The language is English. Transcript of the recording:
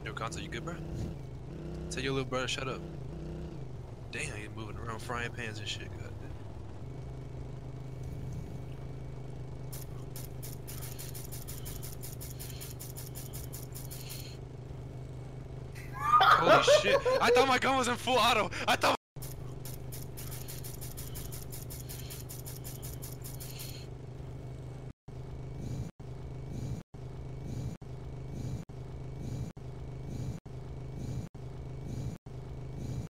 Yo, Conte, you good, bro? Tell your little brother shut up. Damn, he's moving around frying pans and shit. God. Holy shit! I thought my gun was in full auto. I thought.